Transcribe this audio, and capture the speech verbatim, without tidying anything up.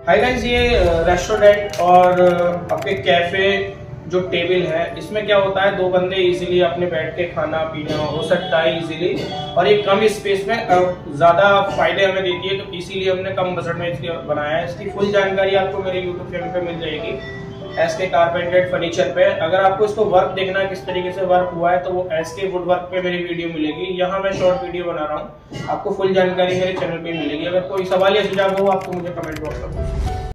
Hi guys, ये restaurant और आपके कैफे जो टेबल है, इसमें क्या होता है, दो बंदे इजीली अपने बैठ के खाना पीना हो सकता है इजीली, और ये कम स्पेस में ज्यादा फायदे हमें देती है, तो इसीलिए हमने कम बजट में इसकी बनाया है। इसकी फुल जानकारी आपको मेरे यूट्यूब चैनल पे मिल जाएगी, एस के कारपेंटेड फर्नीचर पे। अगर आपको इसको वर्क देखना है किस तरीके से वर्क हुआ है, तो वो एस के वुड वर्क पे मेरी वीडियो मिलेगी। यहाँ मैं शॉर्ट वीडियो बना रहा हूँ, आपको फुल जानकारी मेरे चैनल पे मिलेगी। अगर कोई सवाल या सुझाव हो, आपको मुझे कमेंट बॉक्स में